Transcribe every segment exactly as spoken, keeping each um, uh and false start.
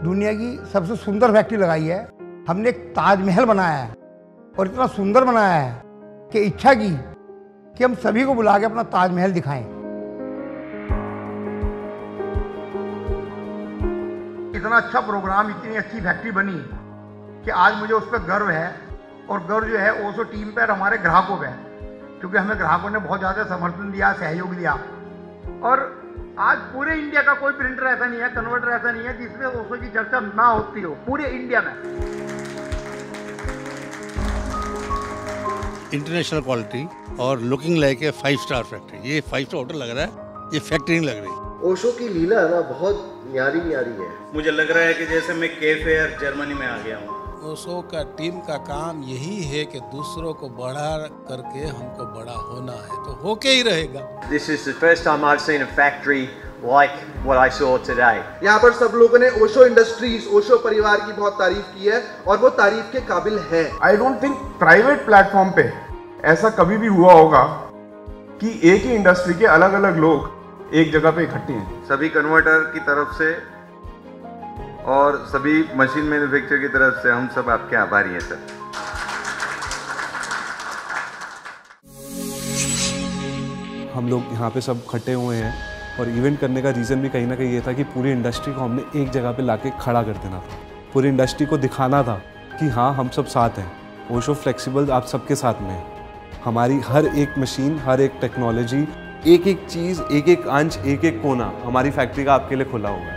दुनिया की सबसे सुंदर फैक्ट्री लगाई है। हमने एक ताजमहल बनाया है और इतना सुंदर बनाया है कि इच्छा की कि हम सभी को बुला के अपना ताजमहल दिखाएं। इतना अच्छा प्रोग्राम, इतनी अच्छी फैक्ट्री बनी कि आज मुझे उस पर गर्व है। और गर्व जो है ओशो टीम पर, हमारे ग्राहकों पे, क्योंकि हमें ग्राहकों ने बहुत ज़्यादा समर्थन दिया, सहयोग दिया। और आज पूरे इंडिया का कोई प्रिंटर ऐसा नहीं है, कन्वर्टर ऐसा नहीं है जिसमें ओशो की चर्चा ना होती हो पूरे इंडिया में। इंटरनेशनल क्वालिटी और looking like a five star factory. ये फाइव स्टार होटल लग रहा है, ये फैक्ट्री नहीं लग रही। ओशो की लीला ना बहुत न्यारी न्यारी है। मुझे लग रहा है कि जैसे मैं कैफे और जर्मनी में आ गया हूँ। ओशो का टीम का काम यही है कि दूसरों को बढ़ा करके हमको बड़ा होना है, तो होके ही रहेगा। This is the first time I've seen a factory like what I saw today. यहाँ पर सब लोगों ने ओशो इंडस्ट्रीज, ओशो परिवार की बहुत तारीफ की है और वो तारीफ के काबिल है। I don't think private platform पे ऐसा कभी भी हुआ होगा कि एक ही इंडस्ट्री के अलग अलग लोग एक जगह पे इकट्ठे हैं। सभी कन्वर्टर की तरफ से और सभी मशीन मैन्युफैक्चरर की तरफ से हम सब आपके आभारी हैं सर। हम लोग यहाँ पे सब इकट्ठे हुए हैं और इवेंट करने का रीज़न भी कहीं ना कहीं ये था कि पूरी इंडस्ट्री को हमने एक जगह पे लाके खड़ा कर देना था। पूरी इंडस्ट्री को दिखाना था कि हाँ, हम सब साथ हैं। ओशो फ्लेक्सिबल आप सबके साथ में है। हमारी हर एक मशीन, हर एक टेक्नोलॉजी, एक एक चीज़, एक एक अंश, एक एक कोना हमारी फैक्ट्री का आपके लिए खुला हुआ है।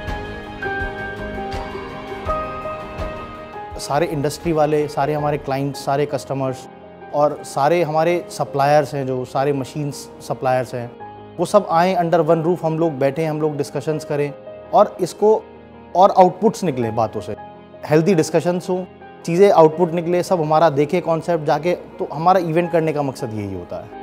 सारे इंडस्ट्री वाले, सारे हमारे क्लाइंट्स, सारे कस्टमर्स और सारे हमारे सप्लायर्स हैं, जो सारे मशीन्स सप्लायर्स हैं, वो सब आए अंडर वन रूफ। हम लोग बैठे, हम लोग डिस्कशंस करें और इसको और आउटपुट्स निकले बातों से, हेल्दी डिस्कशंस हों, चीज़ें आउटपुट निकले, सब हमारा देखे कॉन्सेप्ट जाके। तो हमारा इवेंट करने का मकसद यही होता है।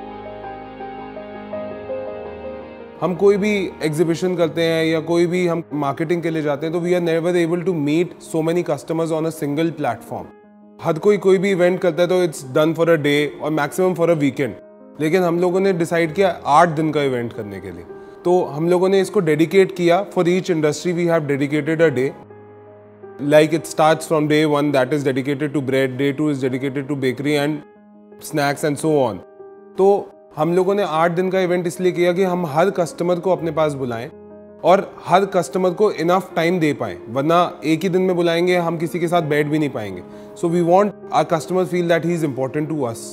हम कोई भी एग्जीबिशन करते हैं या कोई भी हम मार्केटिंग के लिए जाते हैं तो we are never able to meet so many customers on a single platform. हर कोई कोई भी इवेंट करता है तो it's done for a day और मैक्सिमम फॉर अ वीकेंड। लेकिन हम लोगों ने डिसाइड किया आठ दिन का इवेंट करने के लिए, तो हम लोगों ने इसको डेडिकेट किया। For each industry we have dedicated a day, like it starts from day one that is dedicated to bread, day two is dedicated to bakery and snacks and so on. तो हम लोगों ने आठ दिन का event इसलिए किया कि हम हर कस्टमर को अपने पास बुलाएं और हर कस्टमर को इनफ टाइम दे पाएं, वरना एक ही दिन में बुलाएंगे हम किसी के साथ बैठ भी नहीं पाएंगे। So we want our customer feel that he is important to us.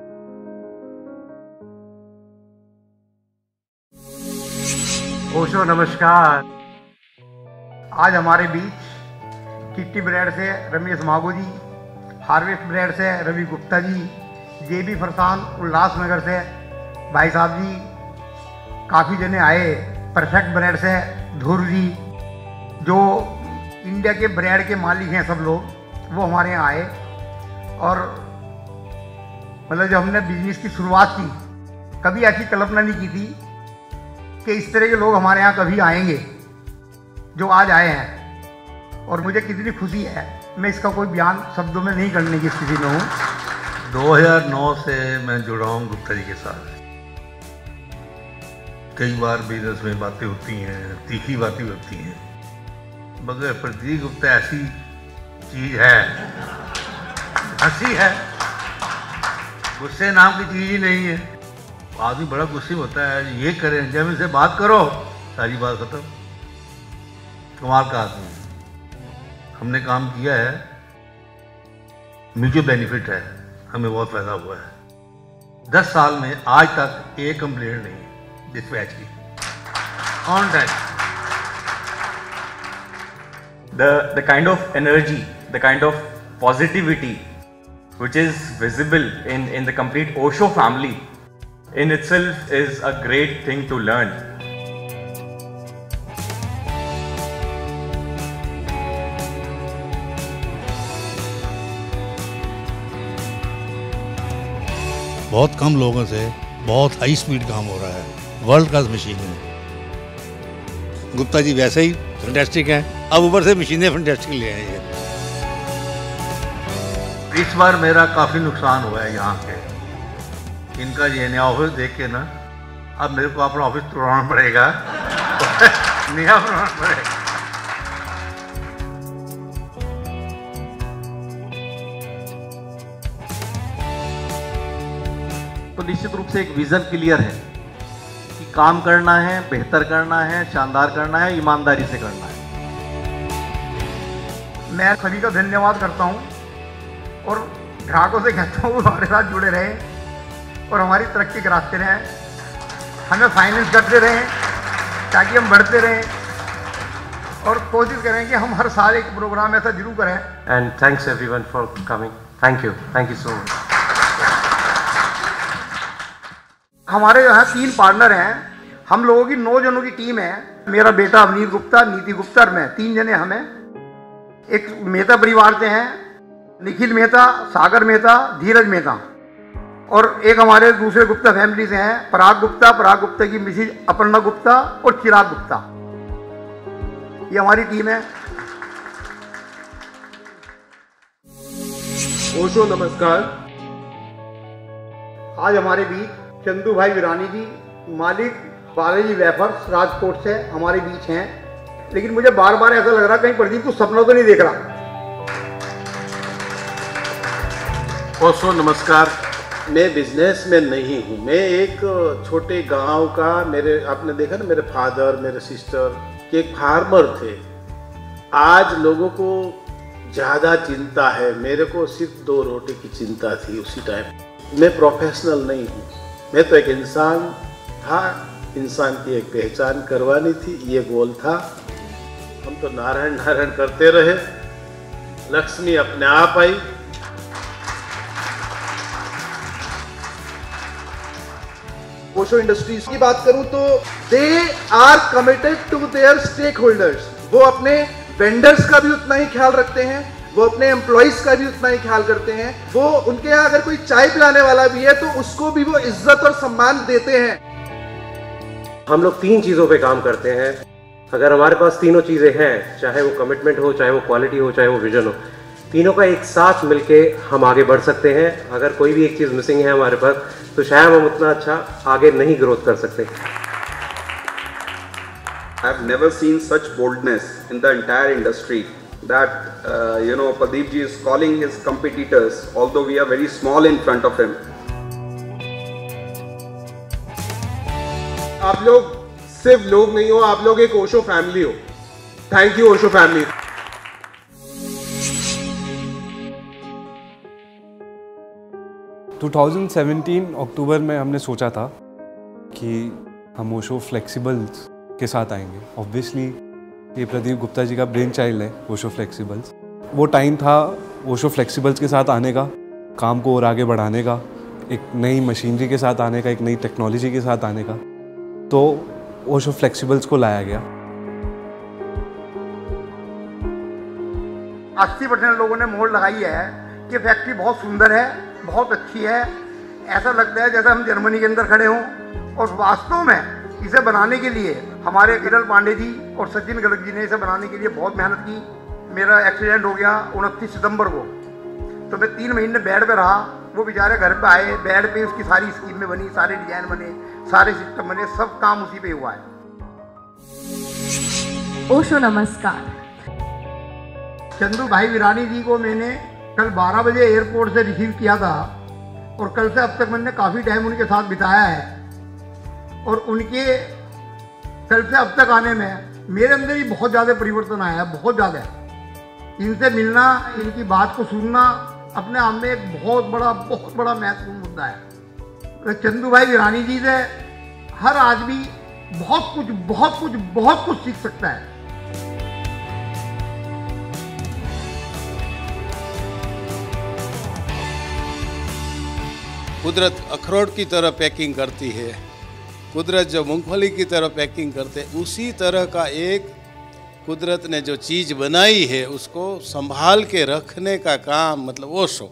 Osho नमस्कार। आज हमारे बीच किट्टी ब्रेड से रमेश मागो जी, हार्वेस्ट ब्रेड से रवि गुप्ता जी, जेबी फरसान उल्लासनगर से भाई साहब जी, काफ़ी जने आए। परफेक्ट ब्रेड से ध्रुव जी, जो इंडिया के ब्रेड के मालिक हैं सब लोग, वो हमारे यहाँ आए। और मतलब जब हमने बिजनेस की शुरुआत की, कभी ऐसी कल्पना नहीं की थी कि इस तरह के लोग हमारे यहाँ कभी आएंगे, जो आज आए हैं। और मुझे कितनी खुशी है, मैं इसका कोई बयान शब्दों में नहीं करने की स्थिति में हूँ। दो हज़ार नौ से मैं जुड़ा हूँ गुप्ता जी के साथ। कई बार बिजनेस में बातें होती हैं, तीखी बातें होती हैं, मगर प्रतीक गुप्ता ऐसी चीज़ है, हंसी है, गुस्से नाम की चीज़ ही नहीं है। आदमी बड़ा गुस्से होता है, ये करें जब इनसे बात करो सारी बात खत्म। कमाल का आदमी है। हमने काम किया है, म्यूचुअल बेनिफिट है, हमें बहुत फायदा हुआ है। दस साल में आज तक एक कंप्लेंट नहीं डिस्पैच की, on time. The the kind of energy, the kind of positivity which is visible in in the complete Osho family in itself is a great thing to learn. बहुत कम लोगों से बहुत हाई स्पीड काम हो रहा है, world class machine है। गुप्ता जी वैसे ही फैंटास्टिक हैं, अब ऊपर से मशीनें फैंटास्टिक ले आए हैं। इस बार मेरा काफ़ी नुकसान हुआ है यहाँ पे। इनका ये नया ऑफिस देख के ना, अब मेरे को अपना ऑफिस तोड़ना पड़ेगा, नया बनाना पड़ेगा। निश्चित रूप से एक विज़न क्लियर है कि काम करना है, बेहतर करना है, शानदार करना है, ईमानदारी से करना है। मैं सभी का धन्यवाद करता हूं और ग्राहकों से कहता हूँ हमारे साथ जुड़े रहें और हमारी तरक्की के रास्ते रहें, हमें फाइनेंस करते रहें ताकि हम बढ़ते रहें और कोशिश करें कि हम हर साल एक प्रोग्राम ऐसा जरूर करें। And thanks everyone for coming. Thank you, thank you so much. हमारे यहाँ तीन पार्टनर हैं, हम लोगों की नौ जनों की टीम है। मेरा बेटा अवनीत गुप्ता, नीति गुप्ता और मैं, तीन जने हमें। एक मेहता परिवार से हैं, निखिल मेहता, सागर मेहता, धीरज मेहता, और एक हमारे दूसरे गुप्ता फैमिली से हैं, पराग गुप्ता, पराग गुप्ता की मिसेज अपर्णा गुप्ता और चिराग गुप्ता। ये हमारी टीम है। ओशो नमस्कार। आज हमारे बीच चंदू भाई विरानी जी, मालिक बालाजी वेफर्स राजकोट से हमारे बीच हैं। लेकिन मुझे बार बार ऐसा लग रहा कहीं प्रदीप कुछ सपना तो नहीं देख रहा। ओशो नमस्कार। मैं बिजनेस में नहीं हूँ, मैं एक छोटे गांव का, मेरे आपने देखा ना, मेरे फादर मेरे सिस्टर के एक फार्मर थे। आज लोगों को ज़्यादा चिंता है, मेरे को सिर्फ दो रोटी की चिंता थी उसी टाइम। मैं प्रोफेशनल नहीं हूँ, मैं तो एक इंसान था, इंसान की एक पहचान करवानी थी, ये गोल था। हम तो नारायण नारायण करते रहे, लक्ष्मी अपने आप आई। ओशो इंडस्ट्रीज की बात करूं तो they are committed to their stakeholders. वो अपने वेंडर्स का भी उतना ही ख्याल रखते हैं, वो अपने एम्प्लॉइज का भी उतना ही ख्याल करते हैं। वो उनके यहाँ अगर कोई चाय पिलाने वाला भी है तो उसको भी वो इज्जत और सम्मान देते हैं। हम लोग तीन चीज़ों पे काम करते हैं। अगर हमारे पास तीनों चीज़ें हैं, चाहे वो कमिटमेंट हो, चाहे वो क्वालिटी हो, चाहे वो विजन हो, तीनों का एक साथ मिलके हम आगे बढ़ सकते हैं। अगर कोई भी एक चीज़ मिसिंग है हमारे पास, तो शायद हम उतना अच्छा आगे नहीं ग्रोथ कर सकते। I have never seen such boldness in the entire industry that uh, you know Pradeep ji is calling his competitors, although we are very small in front of him. आप लोग सिर्फ लोग नहीं हो, आप लोग एक ओशो फैमिली हो। Thank you Osho family. दो हज़ार सत्रह अक्टूबर में हमने सोचा था कि हम ओशो फ्लेक्सिबल्स के साथ आएंगे। ऑब्वियसली ये प्रदीप गुप्ता जी का ब्रेन चाइल्ड है ओशो फ्लेक्सिबल्स। वो टाइम था ओशो फ्लेक्सिबल्स के साथ आने का, काम को और आगे बढ़ाने का, एक नई मशीनरी के साथ आने का, एक नई टेक्नोलॉजी के साथ आने का। तो ओशो फ्लेक्सिबल्स को लाया गया। अस्सी परसेंट लोगों ने मोहर लगाई है कि फैक्ट्री बहुत सुंदर है, बहुत अच्छी है। ऐसा लगता है जैसे हम जर्मनी के अंदर खड़े हों। और वास्तव में इसे बनाने के लिए हमारे विरल पांडे जी और सचिन गर्ग जी ने इसे बनाने के लिए बहुत मेहनत की। मेरा एक्सीडेंट हो गया उनतीस सितंबर को, तो मैं तीन महीने बेड पे रहा। वो बेचारे घर पे आए, बेड पे उसकी सारी स्कीमें बनी, सारे डिजाइन बने, सारे सिस्टम बने, सब काम उसी पे हुआ है। ओशो नमस्कार। चंदू भाई विरानी जी को मैंने कल बारह बजे एयरपोर्ट से रिसीव किया था और कल से अब तक मैंने काफ़ी टाइम उनके साथ बिताया है। और उनके कल से अब तक आने में मेरे अंदर ही बहुत ज़्यादा परिवर्तन आया है, बहुत ज़्यादा। इनसे मिलना, इनकी बात को सुनना अपने आप में एक बहुत बड़ा बहुत बड़ा महत्वपूर्ण मुद्दा है। चंदू भाई विरानी जी से हर आदमी बहुत कुछ बहुत कुछ बहुत कुछ सीख सकता है। कुदरत अखरोट की तरह पैकिंग करती है, कुदरत जो मूंगफली की तरह पैकिंग करते हैं, उसी तरह का एक कुदरत ने जो चीज़ बनाई है उसको संभाल के रखने का काम मतलब ओशो।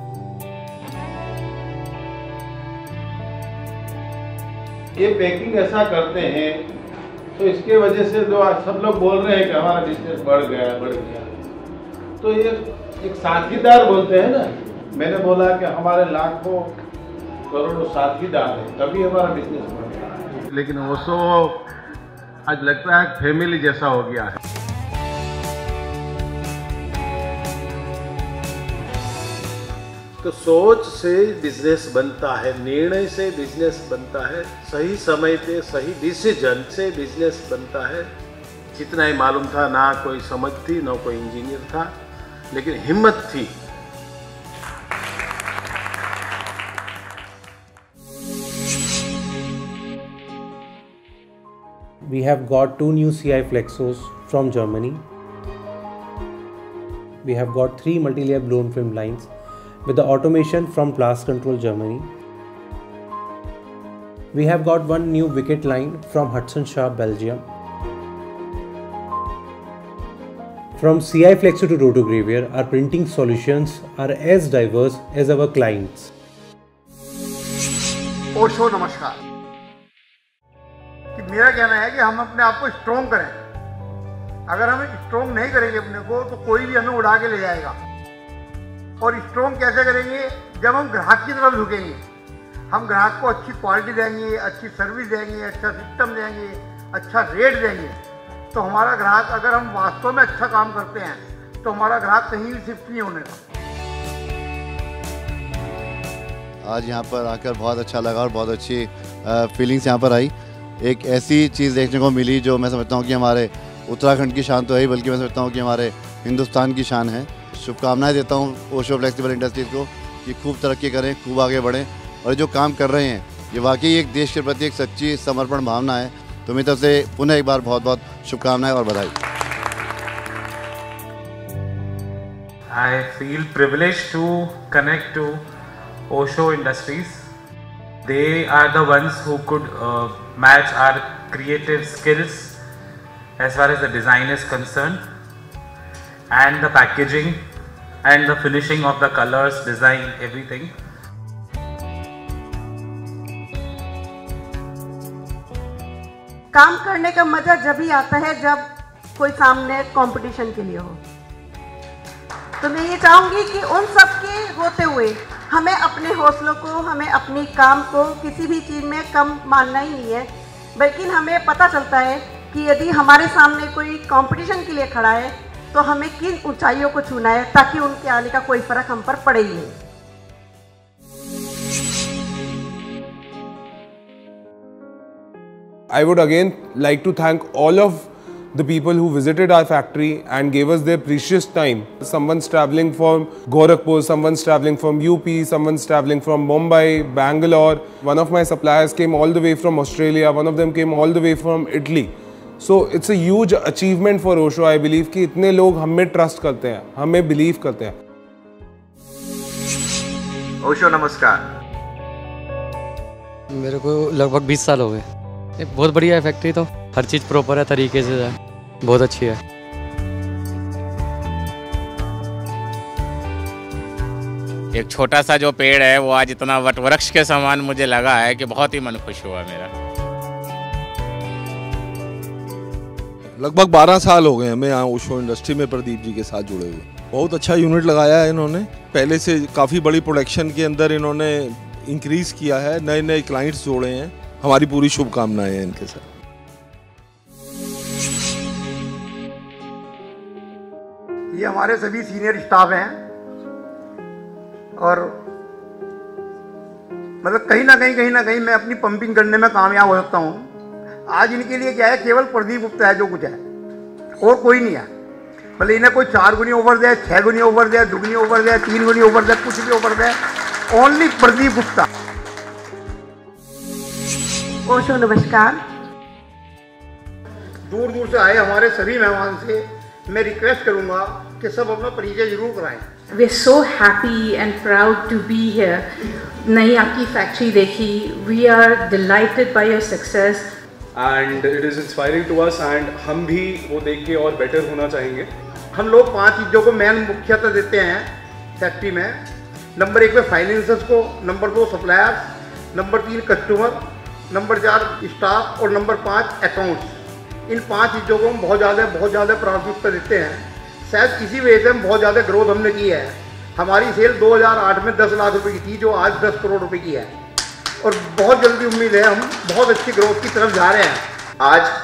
ये पैकिंग ऐसा करते हैं तो इसके वजह से जो आज सब लोग बोल रहे हैं कि हमारा बिजनेस बढ़ गया बढ़ गया, तो ये एक साथीदार बोलते हैं ना। मैंने बोला कि हमारे लाखों करोड़ों साथीदार हैं, तभी हमारा बिजनेस बढ़ रहा है। लेकिन ओशो आज लगता है फैमिली जैसा हो गया है। तो सोच से बिजनेस बनता है, निर्णय से बिजनेस बनता है, सही समय पे सही डिसीजन से बिजनेस बनता है। इतना ही मालूम था, ना कोई समझ थी, ना कोई इंजीनियर था, लेकिन हिम्मत थी। We have got two new C I Flexos from Germany. We have got three multi-layer blown film lines with the automation from Blast Control Germany. We have got one new wicket line from Hudson Shah, Belgium. From C I Flexo to Rotogravure, our printing solutions are as diverse as our clients. Osho नमस्कार। कि मेरा कहना है कि हम अपने आप को स्ट्रॉन्ग करें। अगर हम स्ट्रॉन्ग नहीं करेंगे अपने को तो कोई भी हमें उड़ा के ले जाएगा। और स्ट्रॉन्ग कैसे करेंगे? जब हम ग्राहक की तरफ झुकेंगे। हम ग्राहक को अच्छी क्वालिटी देंगे, अच्छी सर्विस देंगे, अच्छा सिस्टम देंगे, अच्छा रेट देंगे, तो हमारा ग्राहक, अगर हम वास्तव में अच्छा काम करते हैं तो हमारा ग्राहक कहीं भी शिफ्ट नहीं होने का। आज यहाँ पर आकर बहुत अच्छा लगा और बहुत अच्छी फीलिंग्स यहाँ पर आई। एक ऐसी चीज़ देखने को मिली जो मैं समझता हूँ कि हमारे उत्तराखंड की शान तो है ही, बल्कि मैं समझता हूँ कि हमारे हिंदुस्तान की शान है। शुभकामनाएं देता हूँ ओशो फ्लेक्सिबल इंडस्ट्रीज़ को कि खूब तरक्की करें, खूब आगे बढ़ें, और जो काम कर रहे हैं ये वाकई एक देश के प्रति एक सच्ची समर्पण भावना है। तो मेरी तरफ से पुनः एक बार बहुत बहुत शुभकामनाएं और बधाई। I feel privileged to connect to Osho Industries. They are the ones who could uh, match our creative skills as far as the design is concerned, and the packaging and the finishing of the colors, design, everything. काम करने का मजा जब ही आता है जब कोई सामने कंपटीशन के लिए हो। तो मैं ये चाहूंगी कि उन सब के होते हुए हमें अपने हौसलों को, हमें अपनी काम को किसी भी चीज़ में कम मानना ही नहीं है, बल्कि हमें पता चलता है कि यदि हमारे सामने कोई कंपटीशन के लिए खड़ा है तो हमें किन ऊंचाइयों को छूना है ताकि उनके आने का कोई फर्क हम पर पड़े ही नहीं। I would again like to thank all of the people who visited our factory and gave us their precious time. Someone's traveling from Gorakhpur, someone's traveling from U P, someone's traveling from Mumbai, Bangalore. One of my suppliers came all the way from Australia, one of them came all the way from Italy. So it's a huge achievement for Osho, I believe, कि इतने लोग हमें trust करते हैं, हमें believe करते हैं। ओशो नमस्कार। मेरे को लगभग बीस साल हो गए। एक बहुत बढ़िया है फैक्ट्री, तो हर चीज़ प्रॉपर है, तरीके से है, बहुत अच्छी है। एक छोटा सा जो पेड़ है वो आज इतना वटवृक्ष के समान मुझे लगा है कि बहुत ही मन खुश हुआ मेरा। लगभग बारह साल हो गए हमें यहाँ ओशो इंडस्ट्री में प्रदीप जी के साथ जुड़े हुए। बहुत अच्छा यूनिट लगाया है इन्होंने, पहले से काफ़ी बड़ी प्रोडक्शन के अंदर इन्होंने इंक्रीज किया है, नए नए क्लाइंट्स जोड़े हैं। हमारी पूरी शुभकामनाएं हैं इनके साथ। ये हमारे सभी सीनियर स्टाफ हैं और मतलब कहीं ना कहीं कहीं ना कहीं मैं अपनी पंपिंग करने में कामयाब हो सकता हूँ। आज इनके लिए क्या है, केवल प्रदीप गुप्ता है जो कुछ है, और कोई नहीं है। भले इन्हें कोई चार गुनी ओवर दे, छह गुनी ओवर दे, दुगनी ओवर दे, तीन गुनी ओवर दे, कुछ भी ओवर दे, ओनली प्रदीप गुप्ता। ओशो नमस्कार। दूर दूर से आए हमारे सभी मेहमान से मैं रिक्वेस्ट करूंगा कि सब अपना परिचय जरूर कराएं। We are so happy and proud to be here. नई आपकी फैक्ट्री देखी, we are delighted by your success. And it is inspiring to us and हम भी वो देख के और बेटर होना चाहेंगे। हम लोग पांच चीज़ों को मेन मुख्यतः देते हैं फैक्ट्री में। नंबर एक पे फाइनेंसर्स को, नंबर दो सप्लायर्स, नंबर तीन कस्टमर, नंबर चार स्टाफ और नंबर पाँच अकाउंट्स। इन पांच चीज़ों को हम बहुत ज़्यादा बहुत ज़्यादा प्राथमिकता देते हैं। शायद इसी वजह से हम बहुत ज़्यादा ग्रोथ हमने की है। हमारी सेल दो हज़ार आठ में दस लाख रुपए की थी, जो आज दस करोड़ रुपए की है, और बहुत जल्दी उम्मीद है हम बहुत अच्छी ग्रोथ की तरफ जा रहे हैं।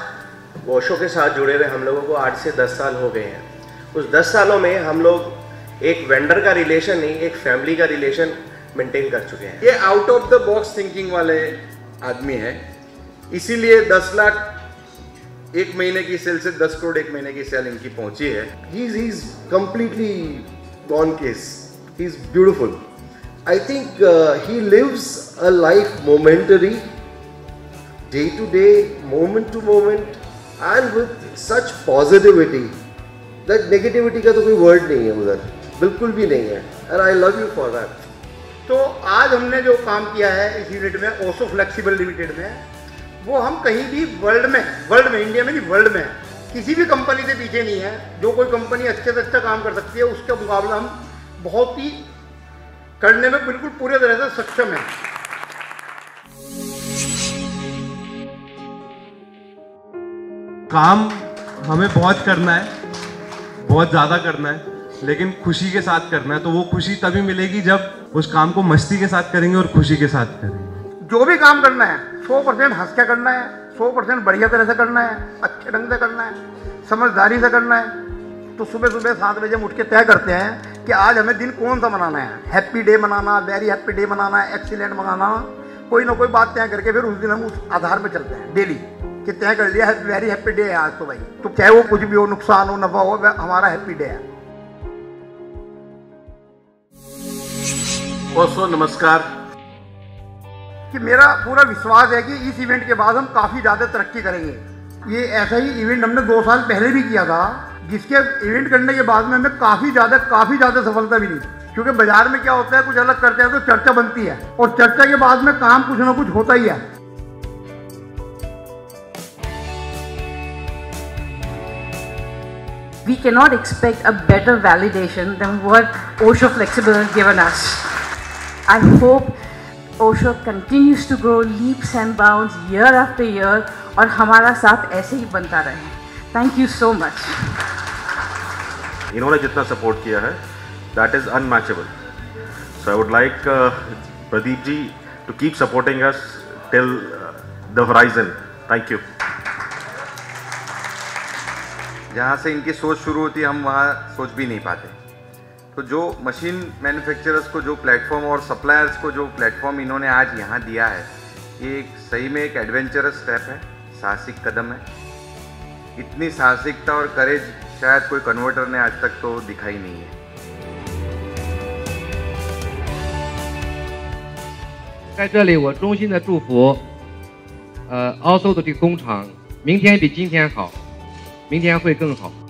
आज ओशो के साथ जुड़े हुए हम लोगों को आठ से दस साल हो गए हैं। उस दस सालों में हम लोग एक वेंडर का रिलेशन नहीं, एक फैमिली का रिलेशन मेंटेन कर चुके हैं। ये out of the box thinking वाले आदमी है, इसीलिए दस लाख एक महीने की सेल से दस करोड़ एक महीने की सेल इनकी पहुंची है। He is completely gone case, he is beautiful. I think he lives a life momentary, day to day, moment to moment, and with such positivity that negativity का तो कोई वर्ड नहीं है उधर, बिल्कुल भी नहीं है। And I love you for that. तो आज हमने जो काम किया है इस यूनिट में ओशो फ्लेक्सिबल लिमिटेड में, वो हम कहीं भी वर्ल्ड में वर्ल्ड में इंडिया में नहीं, वर्ल्ड में किसी भी कंपनी से पीछे नहीं है। जो कोई कंपनी अच्छे से अच्छा काम कर सकती है उसका मुकाबला हम बहुत ही करने में बिल्कुल पूरे तरह से सक्षम है। काम हमें बहुत करना है, बहुत ज़्यादा करना है, लेकिन खुशी के साथ करना है। तो वो खुशी तभी मिलेगी जब उस काम को मस्ती के साथ करेंगे और खुशी के साथ करेंगे। जो भी काम करना है सौ परसेंट हंस के करना है, सौ परसेंट बढ़िया तरह से करना है, अच्छे ढंग से करना है, समझदारी से करना है। तो सुबह सुबह सात बजे हम उठ के तय करते हैं कि आज हमें दिन कौन सा मनाना है। हैप्पी डे मनाना, वेरी हैप्पी डे मनाना, एक्सीलेंट मनाना, कोई ना कोई बात तय करके फिर उस दिन हम उस आधार पर चलते हैं डेली कि तय कर लिया है वेरी हैप्पी डे है आज तो भाई। तो चाहे वो कुछ भी हो, नुकसान हो, नफा हो, हमारा हैप्पी डे है। ओशो नमस्कार। कि मेरा पूरा विश्वास है कि इस इवेंट के बाद हम काफ़ी ज़्यादा तरक्की करेंगे। ये ऐसा ही इवेंट हमने दो साल पहले भी किया था, जिसके इवेंट करने के बाद में हमें काफ़ी ज़्यादा काफ़ी ज़्यादा सफलता मिली। क्योंकि बाजार में क्या होता है, कुछ अलग करते हैं तो चर्चा बनती है, और चर्चा के बाद में काम कुछ ना कुछ होता ही है। We cannot expect a better validation than what Osho Flexible has given us. I hope Osho continues to grow leaps and bounds year after year और हमारा साथ ऐसे ही बनता रहे। Thank you so much. इन्होंने जितना सपोर्ट किया है that is unmatchable. So I would like uh, Pradeep ji to keep supporting us till uh, the horizon. Thank you. जहाँ से इनकी सोच शुरू होती है हम वहाँ सोच भी नहीं पाते। तो जो मशीन मैन्युफैक्चरर्स को जो प्लेटफॉर्म और सप्लायर्स को जो प्लेटफॉर्म इन्होंने आज यहाँ दिया है, ये एक सही में एक एडवेंचरस स्टेप है, साहसिक कदम है। इतनी साहसिकता और करेज शायद कोई कन्वर्टर ने आज तक तो दिखाई नहीं है। 在这里，我衷心的祝福，呃，奥数的这个工厂，明天比今天好，明天会更好。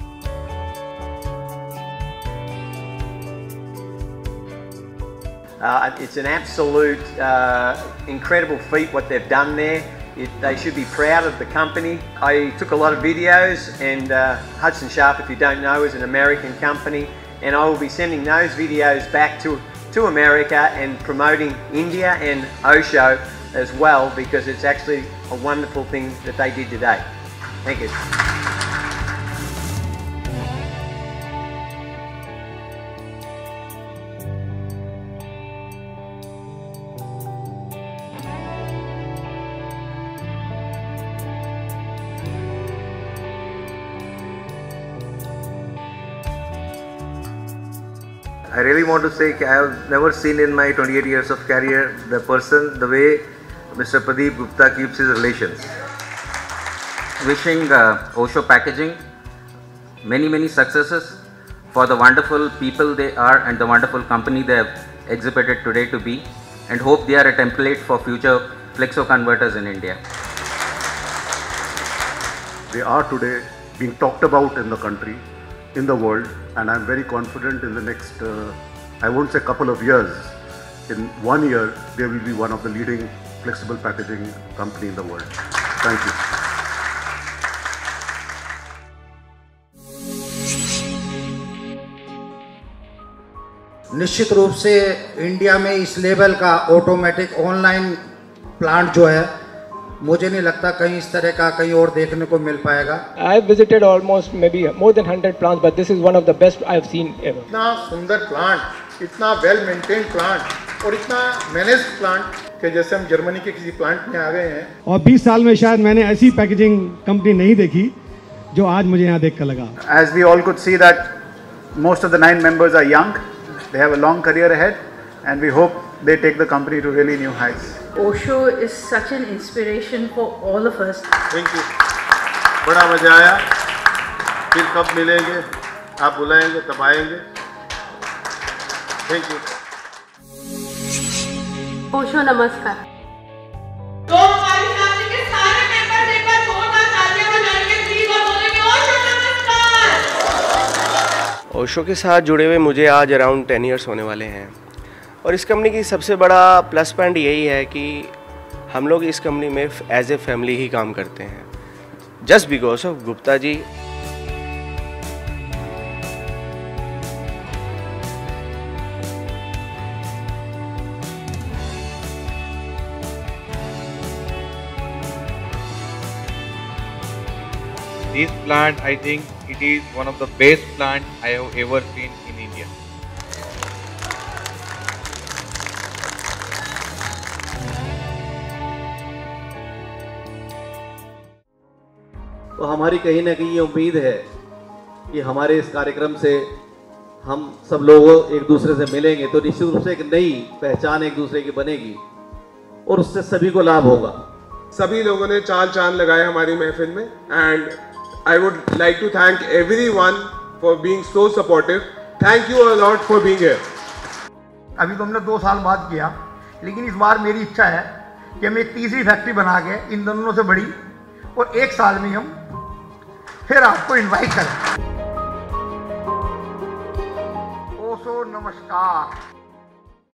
Uh, it's an absolute uh, incredible feat what they've done there. It, they should be proud of the company. I took a lot of videos, and uh, Hudson Sharp, if you don't know, is an American company, and I will be sending those videos back to, to America and promoting India and Osho as well, because it's actually a wonderful thing that they did today. Thank you. I really want to say I have never seen in my twenty-eight years of career the person, the way Mister Pradeep Gupta keeps his relations. Wishing uh, Osho Packaging many many successes for the wonderful people they are and the wonderful company they have exhibited today to be, and hope they are a template for future flexo converters in India. They are today being talked about in the country, in the world, and I'm very confident in the next, uh, I won't say couple of years, in one year, they will be one of the leading flexible packaging company in the world. Thank you. निश्चित रूप से India में इस level का automatic online plant जो है, मुझे नहीं लगता कहीं इस तरह का कहीं और देखने को मिल पाएगा। I have visited almost maybe more than one hundred plants, but this is one of the best I have seen ever. इतना सुंदर प्लांट, इतना वेल मेंटेन प्लांट और इतना मैनेज प्लांट कि जैसे हम जर्मनी के किसी प्लांट में आ गए हैं। और बीस साल में शायद मैंने ऐसी पैकेजिंग कंपनी नहीं देखी जो आज मुझे यहाँ देख कर लगा। As we all could see that Most of the nine members are young. They have a long career ahead, and we hope they take the company to really new heights. Osho is such an inspiration for all of us. Thank you. बड़ा मजा आया. फिर कब मिलेंगे? आप बुलाएंगे तब आएंगे. Thank you. ओशो नमस्कार. तो हमारी फैमिली के सारे मेंबर्स एक बार जोरदार तालियां बजाएंगे प्लीज और बोलेंगे ओशो नमस्कार. ओशो के साथ जुड़े हुए मुझे आज अराउंड टेन इयर्स होने वाले हैं और इस कंपनी की सबसे बड़ा प्लस पॉइंट यही है कि हम लोग इस कंपनी में एज ए फैमिली ही काम करते हैं. Just because of Gupta ji. This plant, I think it is one of the best plants I have ever seen in India. तो हमारी कहीं ना कहीं ये उम्मीद है कि हमारे इस कार्यक्रम से हम सब लोग एक दूसरे से मिलेंगे तो निश्चित रूप से एक नई पहचान एक दूसरे की बनेगी और उससे सभी को लाभ होगा. सभी लोगों ने चार चांद लगाए हमारी महफिल में and I would like to thank everyone for being so supportive. Thank you a lot for being here. अभी तो हमने दो साल बाद किया, लेकिन इस बार मेरी इच्छा है कि हम एक तीसरी फैक्ट्री बना के इन दोनों से बड़ी और एक साल में हम फिर आपको इनवाइट करें. ओशो नमस्कार.